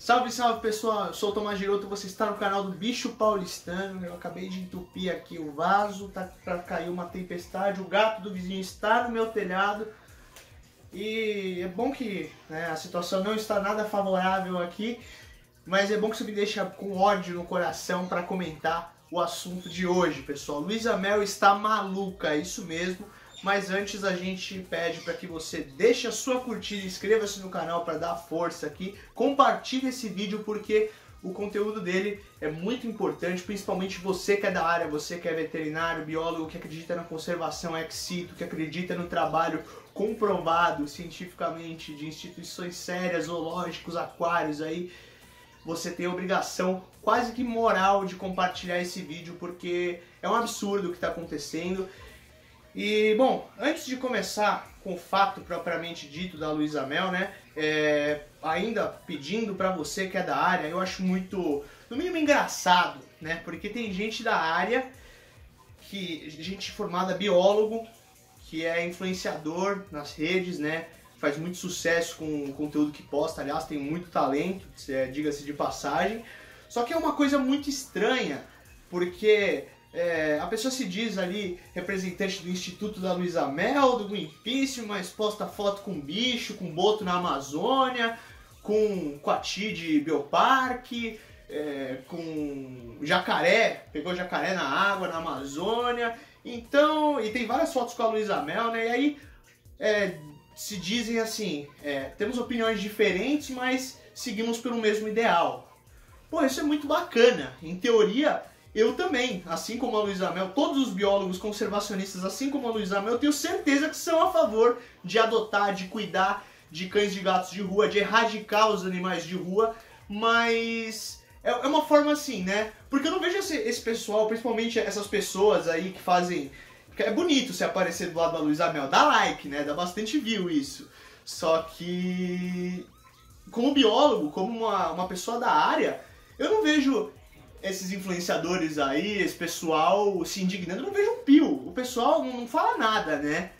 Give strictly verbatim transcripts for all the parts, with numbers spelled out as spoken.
Salve, salve pessoal, eu sou o Tomás Giroto, você está no canal do Bicho Paulistano. Eu acabei de entupir aqui o vaso, tá pra cair uma tempestade, o gato do vizinho está no meu telhado. E é bom que, né, a situação não está nada favorável aqui, mas é bom que você me deixa com ódio no coração para comentar o assunto de hoje, pessoal. Luísa Mel está maluca, é isso mesmo. Mas antes a gente pede para que você deixe a sua curtida, inscreva-se no canal para dar força aqui, compartilhe esse vídeo porque o conteúdo dele é muito importante, principalmente você que é da área, você que é veterinário, biólogo, que acredita na conservação ex situ, que acredita no trabalho comprovado cientificamente de instituições sérias, zoológicos, aquários aí. Você tem a obrigação quase que moral de compartilhar esse vídeo porque é um absurdo o que está acontecendo. E, bom, antes de começar com o fato propriamente dito da Luísa Mel, né, é, ainda pedindo pra você que é da área, eu acho muito, no mínimo, engraçado, né, porque tem gente da área, que, gente formada biólogo, que é influenciador nas redes, né, faz muito sucesso com o conteúdo que posta, aliás, tem muito talento, é, diga-se de passagem, só que é uma coisa muito estranha, porque... É, a pessoa se diz ali representante do Instituto da Luísa Mel, do Greenpeace, mas posta foto com bicho, com boto na Amazônia, com coati de bioparque, é, com jacaré, pegou jacaré na água na Amazônia. Então, e tem várias fotos com a Luísa Mel, né? E aí é, se dizem assim, é, temos opiniões diferentes, mas seguimos pelo mesmo ideal. Pô, isso é muito bacana. Em teoria... Eu também, assim como a Luísa Mel, todos os biólogos conservacionistas, assim como a Luísa Mel, eu tenho certeza que são a favor de adotar, de cuidar de cães e gatos de rua, de erradicar os animais de rua, mas é uma forma assim, né? Porque eu não vejo esse, esse pessoal, principalmente essas pessoas aí que fazem... É bonito você aparecer do lado da Luísa Mel, dá like, né? Dá bastante view isso. Só que, como biólogo, como uma, uma pessoa da área, eu não vejo... esses influenciadores aí, esse pessoal se indignando, eu não vejo um pio. O pessoal não fala nada, né?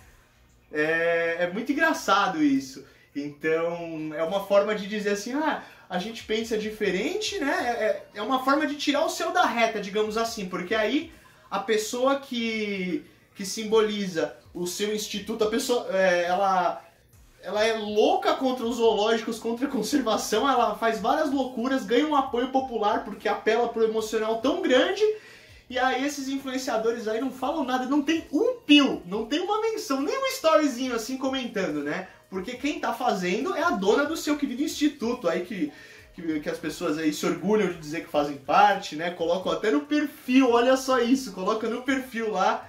É, é muito engraçado isso. Então, é uma forma de dizer assim, ah, a gente pensa diferente, né? É, é uma forma de tirar o seu da reta, digamos assim. Porque aí, a pessoa que, que simboliza o seu instituto, a pessoa, é, ela... ela é louca contra os zoológicos, contra a conservação, ela faz várias loucuras, ganha um apoio popular porque apela pro emocional tão grande, e aí esses influenciadores aí não falam nada, não tem um pio, não tem uma menção, nem um storyzinho assim comentando, né? Porque quem tá fazendo é a dona do seu querido instituto, aí que, que, que as pessoas aí se orgulham de dizer que fazem parte, né? Colocam até no perfil, olha só isso, coloca no perfil lá,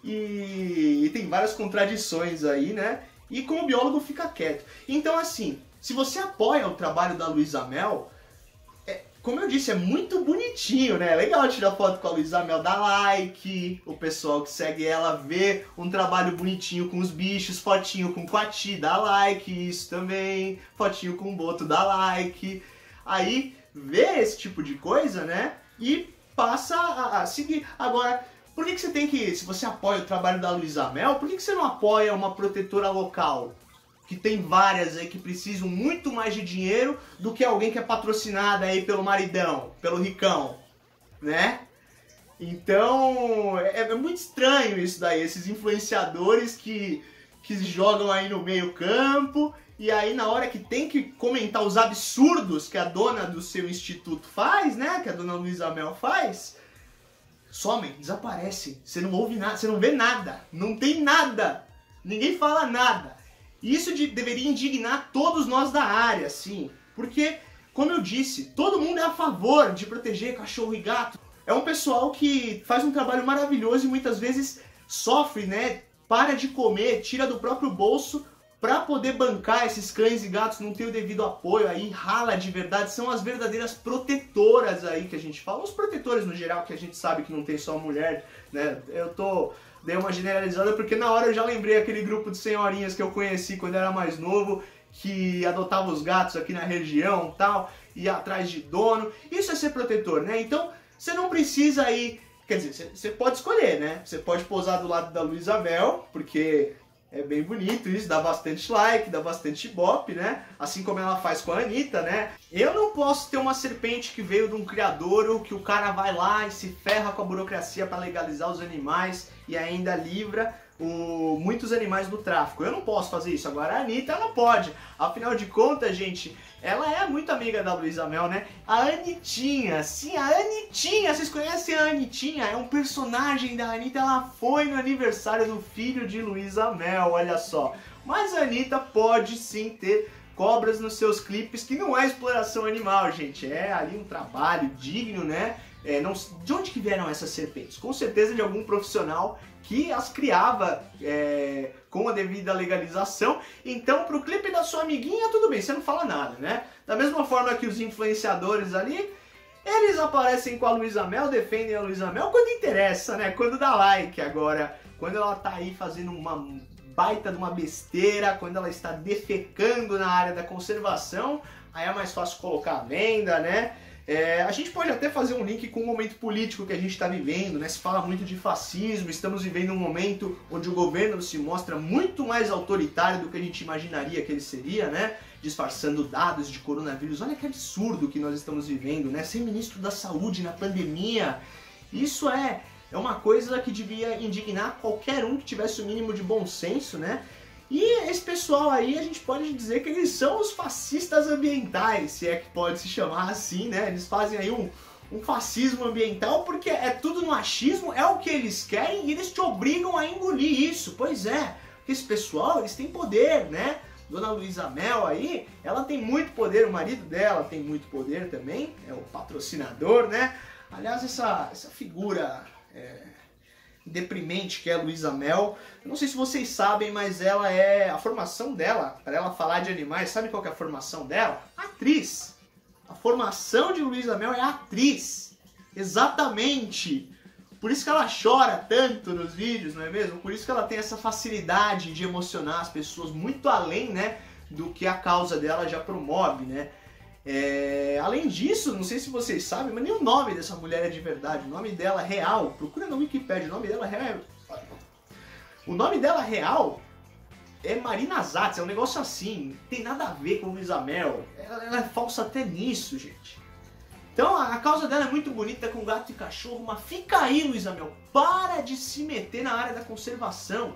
e, e tem várias contradições aí, né? E como biólogo fica quieto. Então assim, se você apoia o trabalho da Luísa Mel, é, como eu disse, é muito bonitinho, né? É legal tirar foto com a Luísa Mel, dá like, o pessoal que segue ela vê um trabalho bonitinho com os bichos, fotinho com coati, dá like, isso também, fotinho com boto, dá like. Aí vê esse tipo de coisa, né? E passa a, a seguir. Agora... por que que você tem que, se você apoia o trabalho da Luísa Mel, por que que você não apoia uma protetora local? Que tem várias aí que precisam muito mais de dinheiro do que alguém que é patrocinada aí pelo maridão, pelo ricão, né? Então, é, é muito estranho isso daí, esses influenciadores que, que jogam aí no meio campo, e aí na hora que tem que comentar os absurdos que a dona do seu instituto faz, né, que a dona Luísa Mel faz... somem, desaparecem, você não ouve nada, você não vê nada, não tem nada, ninguém fala nada. E isso de, deveria indignar todos nós da área, sim, porque, como eu disse, todo mundo é a favor de proteger cachorro e gato. É um pessoal que faz um trabalho maravilhoso e muitas vezes sofre, né, para de comer, tira do próprio bolso para poder bancar esses cães e gatos, não tem o devido apoio aí, rala de verdade, são as verdadeiras protetoras aí que a gente fala, os protetores no geral, que a gente sabe que não tem só mulher, né, eu tô, dei uma generalizada porque na hora eu já lembrei aquele grupo de senhorinhas que eu conheci quando eu era mais novo, que adotava os gatos aqui na região e tal, ia atrás de dono, isso é ser protetor, né, então você não precisa aí, quer dizer, você pode escolher, né, você pode posar do lado da Luísa Mel, porque... É bem bonito isso, dá bastante like, dá bastante ibope, né? Assim como ela faz com a Anitta, né? Eu não posso ter uma serpente que veio de um criadouro, que o cara vai lá e se ferra com a burocracia para legalizar os animais e ainda livra o, muitos animais do tráfico. Eu não posso fazer isso. Agora a Anitta, ela pode. Afinal de contas, gente, ela é muito amiga da Luísa Mel, né? A Anitinha, sim, a Anitinha. Vocês conhecem a Anitinha? É um personagem da Anitta. Ela foi no aniversário do filho de Luísa Mel, olha só. Mas a Anitta pode sim ter cobras nos seus clipes, que não é exploração animal, gente. É ali um trabalho digno, né? É, não, de onde que vieram essas serpentes? Com certeza de algum profissional que as criava é, com a devida legalização. Então, pro clipe da sua amiguinha, tudo bem, você não fala nada, né? Da mesma forma que os influenciadores ali, eles aparecem com a Luísa Mel, defendem a Luísa Mel quando interessa, né? Quando dá like. Agora, quando ela tá aí fazendo uma baita de uma besteira, quando ela está defecando na área da conservação, aí é mais fácil colocar à venda, né? É, a gente pode até fazer um link com o momento político que a gente está vivendo, né? Se fala muito de fascismo, estamos vivendo um momento onde o governo se mostra muito mais autoritário do que a gente imaginaria que ele seria, né? Disfarçando dados de coronavírus. Olha que absurdo que nós estamos vivendo, né? Ser ministro da saúde na pandemia, isso é, é uma coisa que devia indignar qualquer um que tivesse o mínimo de bom senso, né? E esse pessoal aí, a gente pode dizer que eles são os fascistas ambientais, se é que pode se chamar assim, né? Eles fazem aí um, um fascismo ambiental porque é tudo no achismo, é o que eles querem e eles te obrigam a engolir isso. Pois é, porque esse pessoal, eles têm poder, né? Dona Luísa Mel aí, ela tem muito poder, o marido dela tem muito poder também, é o patrocinador, né? Aliás, essa, essa figura... É... deprimente que é a Luísa Mel. Eu não sei se vocês sabem, mas ela é... a formação dela, para ela falar de animais, sabe qual que é a formação dela? Atriz. A formação de Luísa Mel é atriz. Exatamente. Por isso que ela chora tanto nos vídeos, não é mesmo? Por isso que ela tem essa facilidade de emocionar as pessoas muito além, né, do que a causa dela já promove, né? É, além disso, não sei se vocês sabem, mas nem o nome dessa mulher é de verdade. O nome dela real, procura na Wikipedia, o nome dela real é... O nome dela real é Marina Zatz, é um negócio assim, não tem nada a ver com Luísa Mel. Ela, ela é falsa até nisso, gente. Então a, a causa dela é muito bonita com gato e cachorro, mas fica aí, Luísa Mel, para de se meter na área da conservação.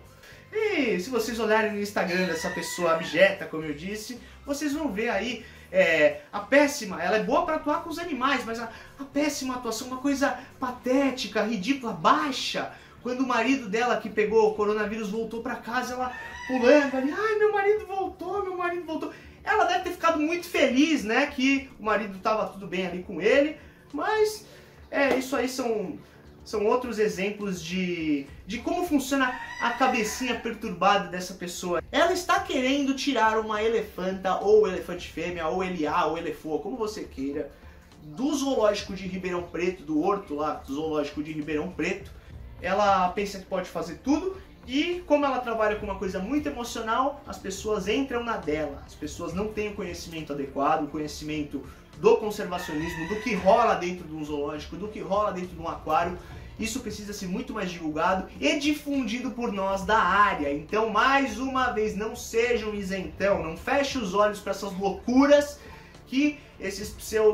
E se vocês olharem no Instagram dessa pessoa abjeta, como eu disse, vocês vão ver aí É, a péssima, ela é boa para atuar com os animais, mas a, a péssima atuação, uma coisa patética, ridícula, baixa. Quando o marido dela que pegou o coronavírus voltou para casa, ela pulando ali, ai, meu marido voltou, meu marido voltou. Ela deve ter ficado muito feliz, né, que o marido tava tudo bem ali com ele, mas é, isso aí são... São outros exemplos de, de como funciona a cabecinha perturbada dessa pessoa. Ela está querendo tirar uma elefanta, ou elefante fêmea, ou eliá, ou elefô, como você queira, do zoológico de Ribeirão Preto, do horto lá, do zoológico de Ribeirão Preto. Ela pensa que pode fazer tudo e, como ela trabalha com uma coisa muito emocional, as pessoas entram na dela. As pessoas não têm o conhecimento adequado, o conhecimento do conservacionismo, do que rola dentro de um zoológico, do que rola dentro de um aquário. Isso precisa ser muito mais divulgado e difundido por nós da área. Então, mais uma vez, não sejam isentão, não feche os olhos para essas loucuras que esses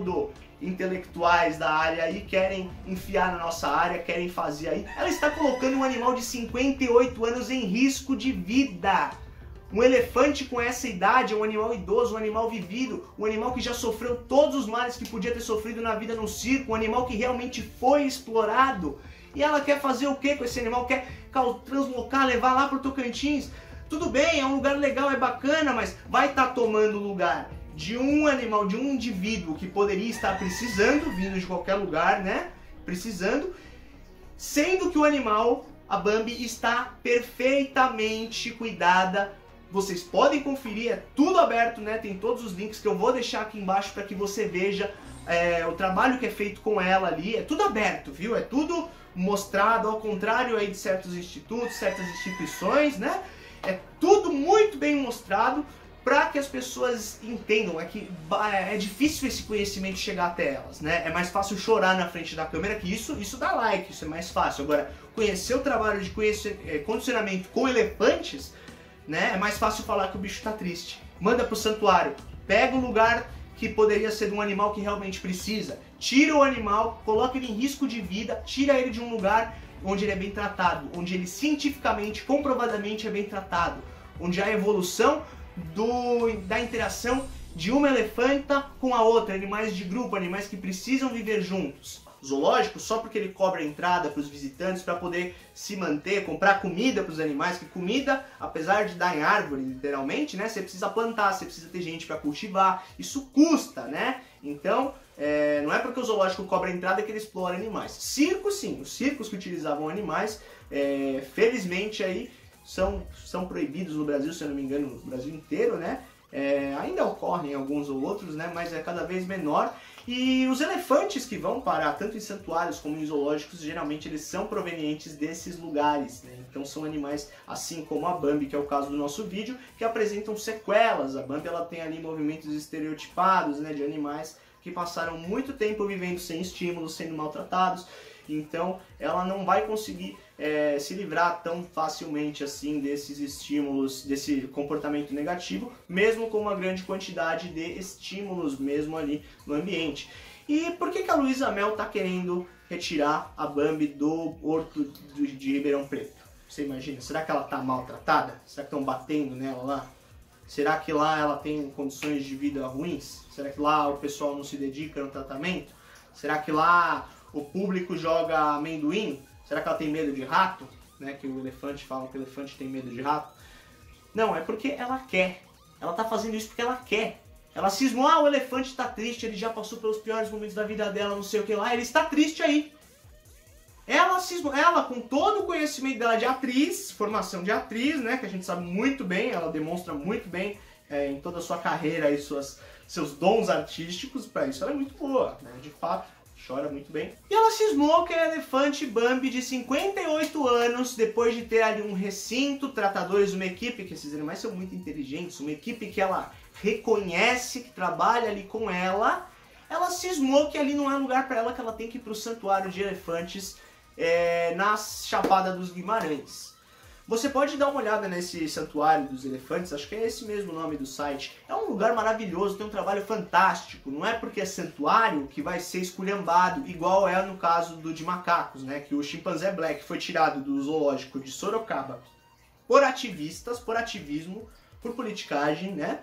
pseudo-intelectuais da área aí querem enfiar na nossa área, querem fazer aí. Ela está colocando um animal de cinquenta e oito anos em risco de vida. Um elefante com essa idade é um animal idoso, um animal vivido, um animal que já sofreu todos os males que podia ter sofrido na vida no circo, um animal que realmente foi explorado. E ela quer fazer o que com esse animal? Quer translocar, levar lá pro Tocantins? Tudo bem, é um lugar legal, é bacana, mas vai estar tomando o lugar de um animal, de um indivíduo que poderia estar precisando, vindo de qualquer lugar, né? Precisando, sendo que o animal, a Bambi, está perfeitamente cuidada. Vocês podem conferir, é tudo aberto, né? Tem todos os links que eu vou deixar aqui embaixo para que você veja é, o trabalho que é feito com ela ali. É tudo aberto, viu? É tudo mostrado, ao contrário aí de certos institutos, certas instituições, né? É tudo muito bem mostrado para que as pessoas entendam. É que é difícil esse conhecimento chegar até elas, né? É mais fácil chorar na frente da câmera, que isso, isso dá like, isso é mais fácil. Agora, conhecer o trabalho de conhecer, é, condicionamento com elefantes né? É mais fácil falar que o bicho tá triste. Manda pro santuário. Pega o lugar que poderia ser de um animal que realmente precisa. Tira o animal, coloca ele em risco de vida, tira ele de um lugar onde ele é bem tratado, onde ele cientificamente, comprovadamente é bem tratado, onde há evolução do, da interação de uma elefanta com a outra, animais de grupo, animais que precisam viver juntos. Zoológico, só porque ele cobra a entrada para os visitantes para poder se manter, comprar comida para os animais, que comida, apesar de dar em árvore, literalmente, né, você precisa plantar, você precisa ter gente para cultivar, isso custa, né? Então, é, não é porque o zoológico cobra a entrada que ele explora animais. Circo, sim, os circos que utilizavam animais, é, felizmente aí, são, são proibidos no Brasil, se eu não me engano, no Brasil inteiro, né? É, ainda ocorrem alguns ou outros, né, mas é cada vez menor. E os elefantes que vão parar, tanto em santuários como em zoológicos, geralmente eles são provenientes desses lugares, né? Então são animais, assim como a Bambi, que é o caso do nosso vídeo, que apresentam sequelas. A Bambi ela tem ali movimentos estereotipados, né, de animais que passaram muito tempo vivendo sem estímulos, sendo maltratados. Então ela não vai conseguir é, se livrar tão facilmente assim desses estímulos, desse comportamento negativo, mesmo com uma grande quantidade de estímulos mesmo ali no ambiente. E por que que a Luísa Mel está querendo retirar a Bambi do horto de Ribeirão Preto? Você imagina? Será que ela está maltratada? Será que estão batendo nela lá? Será que lá ela tem condições de vida ruins? Será que lá o pessoal não se dedica no tratamento? Será que lá o público joga amendoim? Será que ela tem medo de rato? Né, que o elefante fala que o elefante tem medo de rato. Não, é porque ela quer. Ela tá fazendo isso porque ela quer. Ela cismou, ah, o elefante tá triste, ele já passou pelos piores momentos da vida dela, não sei o que lá, ele está triste aí. Ela cismou, ela com todo o conhecimento dela de atriz, formação de atriz, né, que a gente sabe muito bem, ela demonstra muito bem é, em toda a sua carreira e suas, seus dons artísticos, para isso ela é muito boa, né, de fato. Chora muito bem. E ela cismou que a elefante Bambi de cinquenta e oito anos, depois de ter ali um recinto, tratadores, uma equipe, que esses animais são muito inteligentes, uma equipe que ela reconhece, que trabalha ali com ela, ela cismou que ali não é lugar para ela, que ela tem que ir para o santuário de elefantes é, na Chapada dos Guimarães. Você pode dar uma olhada nesse santuário dos elefantes, acho que é esse mesmo o nome do site. É um lugar maravilhoso, tem um trabalho fantástico. Não é porque é santuário que vai ser esculhambado, igual é no caso do de macacos, né? Que o chimpanzé Black foi tirado do zoológico de Sorocaba por ativistas, por ativismo, por politicagem, né?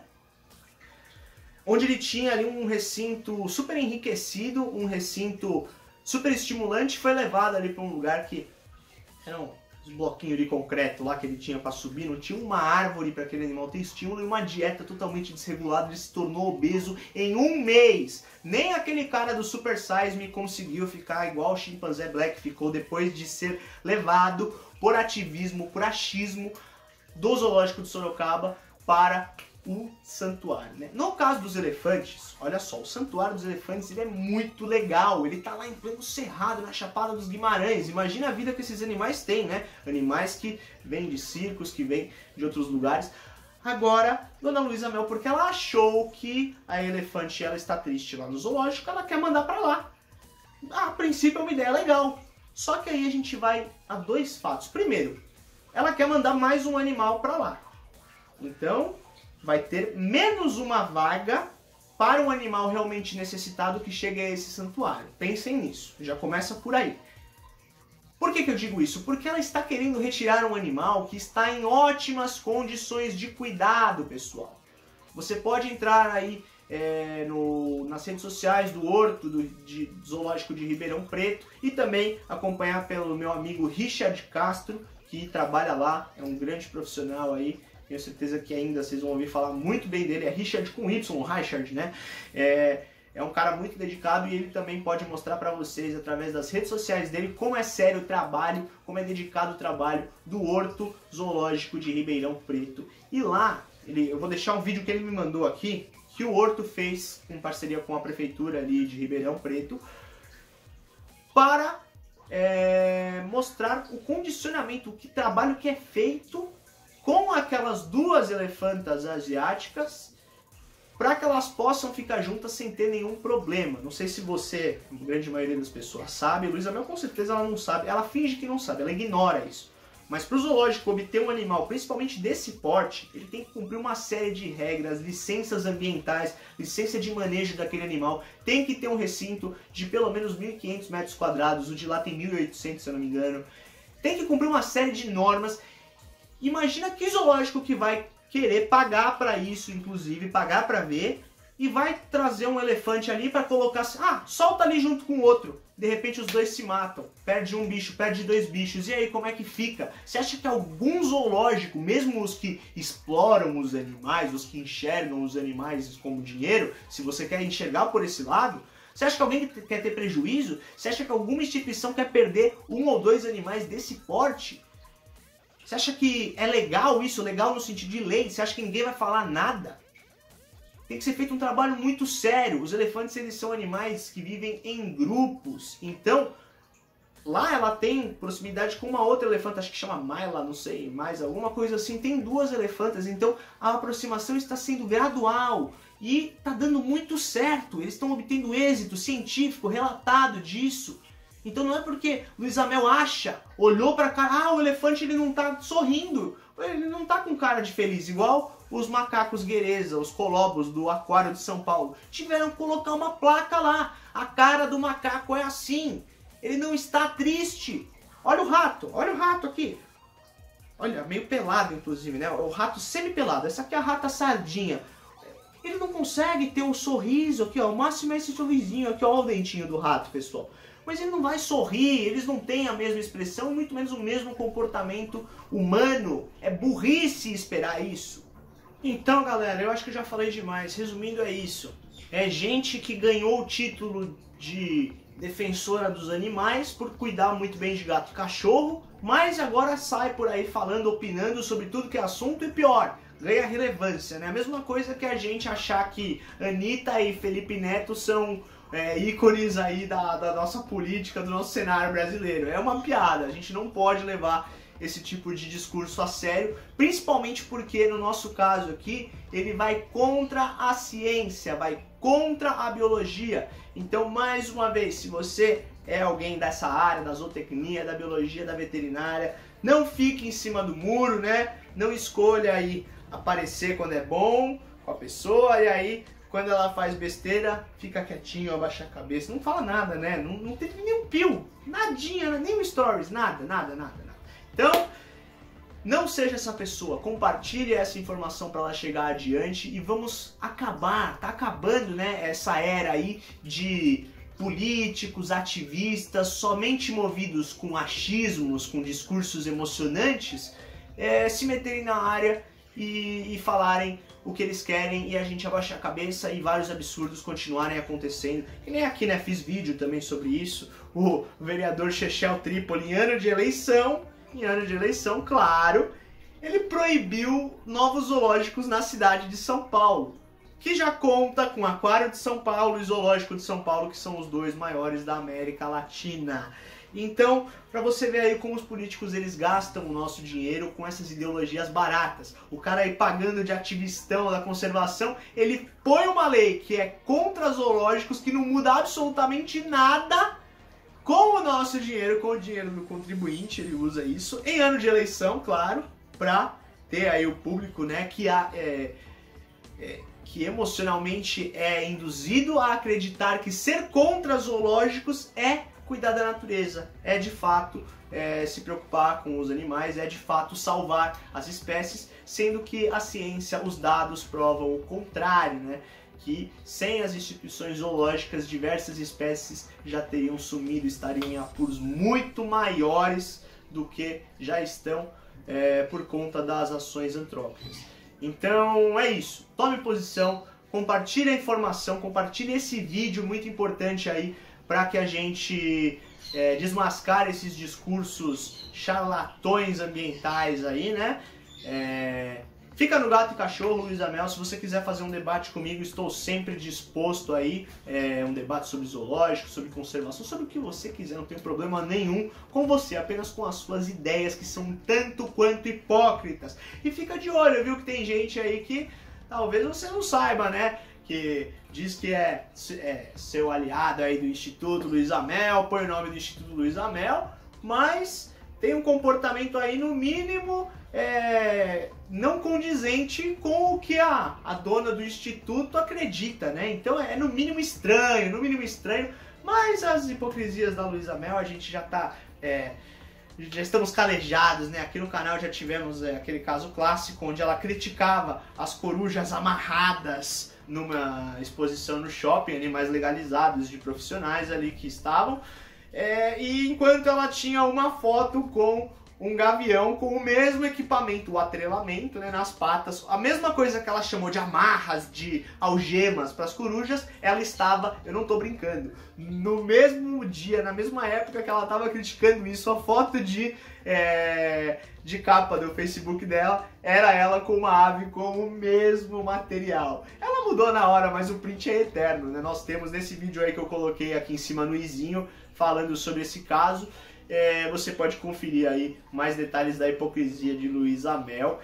Onde ele tinha ali um recinto super enriquecido, um recinto super estimulante, foi levado ali para um lugar que eram os bloquinhos de concreto lá que ele tinha para subir, não tinha uma árvore para aquele animal ter estímulo, e uma dieta totalmente desregulada, ele se tornou obeso em um mês. Nem aquele cara do Super Size Me conseguiu ficar igual o chimpanzé Black ficou depois de ser levado por ativismo, por achismo do zoológico de Sorocaba para o santuário, né? No caso dos elefantes, olha só, o santuário dos elefantes ele é muito legal, ele tá lá em pleno cerrado, na Chapada dos Guimarães. Imagina a vida que esses animais têm, né? Animais que vêm de circos, que vêm de outros lugares. Agora, Dona Luísa Mel, porque ela achou que a elefante ela está triste lá no zoológico, ela quer mandar para lá. A princípio é uma ideia legal, só que aí a gente vai a dois fatos. Primeiro, ela quer mandar mais um animal para lá. Então vai ter menos uma vaga para um animal realmente necessitado que chegue a esse santuário. Pensem nisso, já começa por aí. Por que que eu digo isso? Porque ela está querendo retirar um animal que está em ótimas condições de cuidado, pessoal. Você pode entrar aí é, no, nas redes sociais do Horto do de, Zoológico de Ribeirão Preto e também acompanhar pelo meu amigo Richard Castro, que trabalha lá, é um grande profissional aí. Tenho certeza que ainda vocês vão ouvir falar muito bem dele. É Richard com Y, Richard, né? É, é um cara muito dedicado e ele também pode mostrar para vocês, através das redes sociais dele, como é sério o trabalho, como é dedicado o trabalho do Horto Zoológico de Ribeirão Preto. E lá, ele, eu vou deixar um vídeo que ele me mandou aqui, que o Horto fez em parceria com a prefeitura ali de Ribeirão Preto, para é, mostrar o condicionamento, o que trabalho que é feito com aquelas duas elefantas asiáticas, para que elas possam ficar juntas sem ter nenhum problema. Não sei se você, a grande maioria das pessoas sabe, Luísa Mel com certeza ela não sabe, ela finge que não sabe, ela ignora isso. Mas para o zoológico obter um animal, principalmente desse porte, ele tem que cumprir uma série de regras, licenças ambientais, licença de manejo daquele animal, tem que ter um recinto de pelo menos mil e quinhentos metros quadrados, o de lá tem mil e oitocentos, se eu não me engano. Tem que cumprir uma série de normas. Imagina que zoológico que vai querer pagar para isso, inclusive, pagar para ver, e vai trazer um elefante ali para colocar assim, ah, solta ali junto com o outro. De repente os dois se matam, perde um bicho, perde dois bichos, e aí como é que fica? Você acha que algum zoológico, mesmo os que exploram os animais, os que enxergam os animais como dinheiro, se você quer enxergar por esse lado, você acha que alguém quer ter prejuízo? Você acha que alguma instituição quer perder um ou dois animais desse porte? Você acha que é legal isso, legal no sentido de lei? Você acha que ninguém vai falar nada? Tem que ser feito um trabalho muito sério. Os elefantes, eles são animais que vivem em grupos. Então, lá ela tem proximidade com uma outra elefanta, acho que chama Myla, não sei, mais alguma coisa assim. Tem duas elefantas, então a aproximação está sendo gradual. E está dando muito certo. Eles estão obtendo êxito científico, relatado disso. Então não é porque Luiz Amel acha, olhou pra cá, ah, o elefante ele não tá sorrindo, ele não tá com cara de feliz, igual os macacos guereza, os colobos do Aquário de São Paulo. Tiveram que colocar uma placa lá, a cara do macaco é assim, ele não está triste. Olha o rato, olha o rato aqui. Olha, meio pelado inclusive, né? O rato semi-pelado, essa aqui é a rata sardinha. Ele não consegue ter um sorriso aqui, ó, o máximo é esse sorrisinho aqui, ó, o dentinho do rato, pessoal. Mas ele não vai sorrir, eles não têm a mesma expressão, muito menos o mesmo comportamento humano. É burrice esperar isso. Então, galera, eu acho que eu já falei demais. Resumindo, é isso. É gente que ganhou o título de defensora dos animais por cuidar muito bem de gato e cachorro, mas agora sai por aí falando, opinando sobre tudo que é assunto e pior, ganha relevância, né? A mesma coisa que a gente achar que Anitta e Felipe Neto são é, ícones aí da, da nossa política, do nosso cenário brasileiro. É uma piada, a gente não pode levar esse tipo de discurso a sério, principalmente porque no nosso caso aqui, ele vai contra a ciência, vai contra a biologia. Então, mais uma vez, se você é alguém dessa área, da zootecnia, da biologia, da veterinária, não fique em cima do muro, né? Não escolha aí aparecer quando é bom com a pessoa e aí quando ela faz besteira, fica quietinho, abaixa a cabeça, não fala nada, né? Não, não teve nenhum pio, nadinha, nem um stories, nada, nada, nada, nada. Então, não seja essa pessoa, compartilhe essa informação para ela chegar adiante e vamos acabar, tá acabando, né, essa era aí de políticos, ativistas, somente movidos com achismos, com discursos emocionantes, é, se meterem na área e, e falarem o que eles querem e a gente abaixar a cabeça e vários absurdos continuarem acontecendo. E nem aqui, né, fiz vídeo também sobre isso, o vereador Chechel Trípoli, em ano de eleição, em ano de eleição, claro, ele proibiu novos zoológicos na cidade de São Paulo, que já conta com o Aquário de São Paulo e o Zoológico de São Paulo, que são os dois maiores da América Latina. Então, para você ver aí como os políticos eles gastam o nosso dinheiro com essas ideologias baratas. O cara aí pagando de ativistão da conservação, ele põe uma lei que é contra zoológicos, que não muda absolutamente nada com o nosso dinheiro, com o dinheiro do contribuinte, ele usa isso em ano de eleição, claro, para ter aí o público, né, que, há, é, é, que emocionalmente é induzido a acreditar que ser contra zoológicos é cuidar da natureza, é de fato é, se preocupar com os animais, é de fato salvar as espécies, sendo que a ciência, os dados provam o contrário, né? Que sem as instituições zoológicas, diversas espécies já teriam sumido, estariam em apuros muito maiores do que já estão é, por conta das ações antrópicas. Então é isso, tome posição, compartilhe a informação, compartilhe esse vídeo muito importante aí para que a gente é, desmascar esses discursos charlatões ambientais aí, né? É... Fica no Gato e Cachorro, Luiz Amel. Se você quiser fazer um debate comigo, estou sempre disposto aí. É, um debate sobre zoológico, sobre conservação, sobre o que você quiser. Não tem problema nenhum com você, apenas com as suas ideias, que são tanto quanto hipócritas. E fica de olho, viu, que tem gente aí que talvez você não saiba, né? Que diz que é, é seu aliado aí do Instituto Luiz Amel, põe o nome do Instituto Luiz Amel, mas tem um comportamento aí no mínimo é, não condizente com o que a, a dona do instituto acredita, né? Então é no mínimo estranho, no mínimo estranho, mas as hipocrisias da Luísa Mel a gente já tá... É, já estamos calejados, né? Aqui no canal já tivemos é, aquele caso clássico onde ela criticava as corujas amarradas numa exposição no shopping, animais legalizados de profissionais ali que estavam, é, e enquanto ela tinha uma foto com um gavião com o mesmo equipamento, o atrelamento, né, nas patas, a mesma coisa que ela chamou de amarras, de algemas para as corujas, ela estava, eu não tô brincando, no mesmo dia, na mesma época que ela estava criticando isso, a foto de, é, de capa do Facebook dela era ela com uma ave com o mesmo material. Ela mudou na hora, mas o print é eterno, né? Nós temos nesse vídeo aí que eu coloquei aqui em cima no izinho, falando sobre esse caso. É, você pode conferir aí mais detalhes da hipocrisia de Luísa Mel.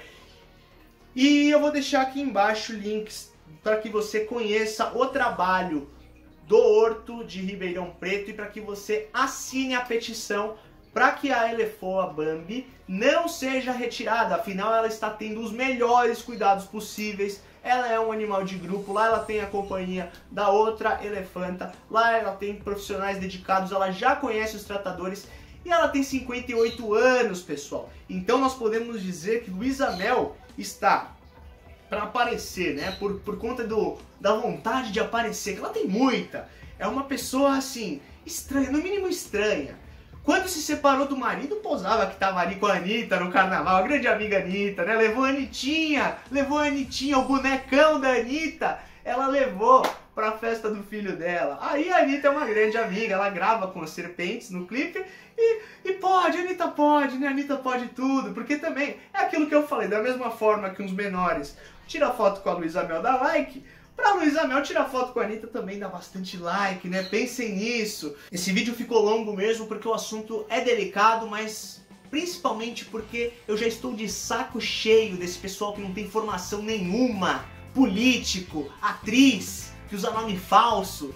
E eu vou deixar aqui embaixo links para que você conheça o trabalho do Horto de Ribeirão Preto e para que você assine a petição para que a Elefoa Bambi não seja retirada. Afinal, ela está tendo os melhores cuidados possíveis. Ela é um animal de grupo, lá ela tem a companhia da outra elefanta, lá ela tem profissionais dedicados, ela já conhece os tratadores. E ela tem cinquenta e oito anos, pessoal. Então nós podemos dizer que Luísa Mel está para aparecer, né? Por, por conta do, da vontade de aparecer, que ela tem muita. É uma pessoa, assim, estranha, no mínimo estranha. Quando se separou do marido, posava que estava ali com a Anitta no carnaval, a grande amiga Anitta, né? Levou a Anitinha, levou a Anitinha, o bonecão da Anitta. Ela levou para a festa do filho dela. Aí a Anitta é uma grande amiga, ela grava com as serpentes no clipe e, e pode, a Anitta pode, né? A Anitta pode tudo, porque também é aquilo que eu falei, da mesma forma que uns menores tiram foto com a Luísa Mel, dá like, pra Luísa Mel tirar foto com a Anitta também dá bastante like, né? Pensem nisso. Esse vídeo ficou longo mesmo porque o assunto é delicado, mas principalmente porque eu já estou de saco cheio desse pessoal que não tem formação nenhuma. Político, atriz, que usa nome falso.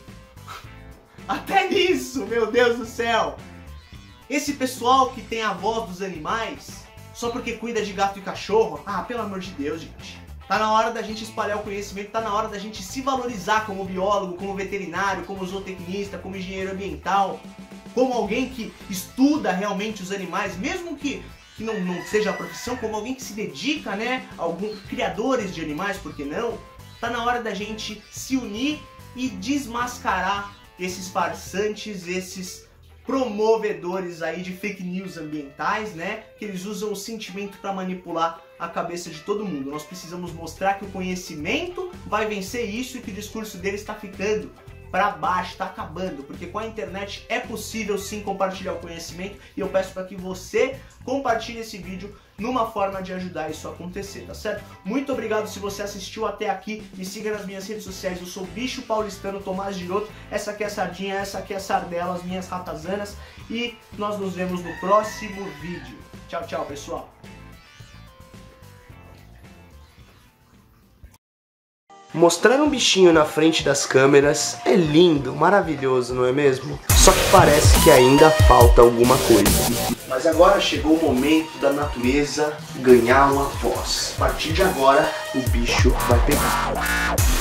Até nisso, meu Deus do céu. Esse pessoal que tem a voz dos animais, só porque cuida de gato e cachorro, ah, pelo amor de Deus, gente. Tá na hora da gente espalhar o conhecimento, tá na hora da gente se valorizar como biólogo, como veterinário, como zootecnista, como engenheiro ambiental, como alguém que estuda realmente os animais, mesmo que que não, não seja a profissão, como alguém que se dedica, né, a alguns criadores de animais, por que não? Tá na hora da gente se unir e desmascarar esses farsantes, esses promovedores aí de fake news ambientais, né, que eles usam o sentimento para manipular a cabeça de todo mundo. Nós precisamos mostrar que o conhecimento vai vencer isso e que o discurso deles está ficando para baixo, está acabando, porque com a internet é possível sim compartilhar o conhecimento e eu peço para que você compartilhe esse vídeo numa forma de ajudar isso a acontecer, tá certo? Muito obrigado se você assistiu até aqui, me siga nas minhas redes sociais, eu sou o Bicho Paulistano Tomás Giroto, essa aqui é a Sardinha, essa aqui é a Sardela, as minhas ratazanas, e nós nos vemos no próximo vídeo. Tchau, tchau, pessoal! Mostrar um bichinho na frente das câmeras é lindo, maravilhoso, não é mesmo? Só que parece que ainda falta alguma coisa. Mas agora chegou o momento da natureza ganhar uma voz. A partir de agora, o bicho vai pegar.